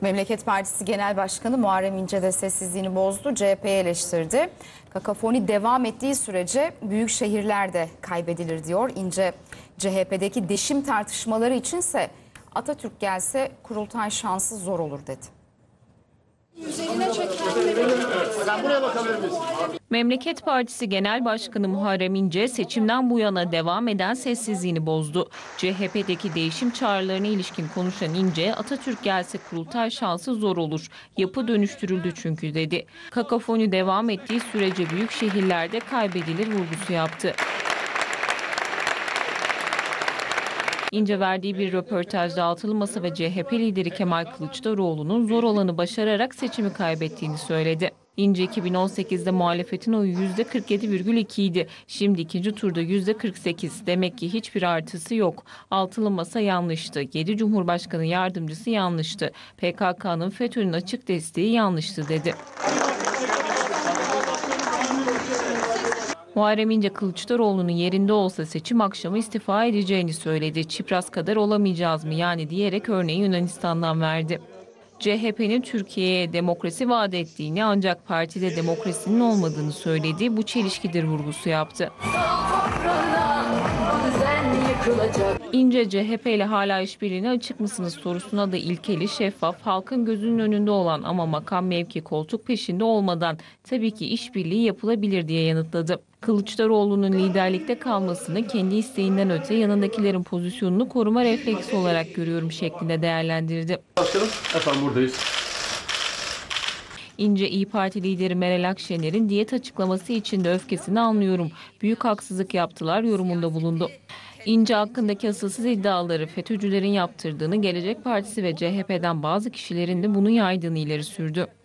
Memleket Partisi Genel Başkanı Muharrem İnce de sessizliğini bozdu. CHP'yi eleştirdi. Kakafoni devam ettiği sürece büyük şehirler de kaybedilir diyor. İnce, CHP'deki deşim tartışmaları içinse Atatürk gelse kurultay şansı zor olur dedi. Memleket Partisi Genel Başkanı Muharrem İnce seçimden bu yana devam eden sessizliğini bozdu. CHP'deki değişim çağrılarına ilişkin konuşan İnce, Atatürk gelse kurultay şansı zor olur. Yapı dönüştürüldü çünkü dedi. Kakafoni devam ettiği sürece büyük şehirlerde kaybedilir vurgusu yaptı. İnce verdiği bir röportajda Altılı Masa ve CHP lideri Kemal Kılıçdaroğlu'nun zor olanı başararak seçimi kaybettiğini söyledi. İnce 2018'de muhalefetin oyu %47,2 idi. Şimdi ikinci turda %48. Demek ki hiçbir artısı yok. Altılı Masa yanlıştı. 7 Cumhurbaşkanı yardımcısı yanlıştı. PKK'nın FETÖ'nün açık desteği yanlıştı dedi. Muharrem İnce Kılıçdaroğlu'nun yerinde olsa seçim akşamı istifa edeceğini söyledi. Çipras kadar olamayacağız mı yani diyerek örneği Yunanistan'dan verdi. CHP'nin Türkiye'ye demokrasi vaat ettiğini ancak partide demokrasinin olmadığını söyledi. Bu çelişkidir vurgusu yaptı. İnce CHP ile hala işbirliğine açık mısınız sorusuna da ilkeli, şeffaf, halkın gözünün önünde olan ama makam mevki koltuk peşinde olmadan tabii ki işbirliği yapılabilir diye yanıtladı. Kılıçdaroğlu'nun liderlikte kalmasını kendi isteğinden öte yanındakilerin pozisyonunu koruma refleksi olarak görüyorum şeklinde değerlendirdi. Başkanım, efendim buradayız. İnce İYİ Parti lideri Meral Akşener'in diyet açıklaması için de öfkesini anlıyorum. Büyük haksızlık yaptılar yorumunda bulundu. İnce hakkındaki asılsız iddiaları FETÖ'cülerin yaptırdığını, Gelecek Partisi ve CHP'den bazı kişilerin de bunu yaydığını ileri sürdü.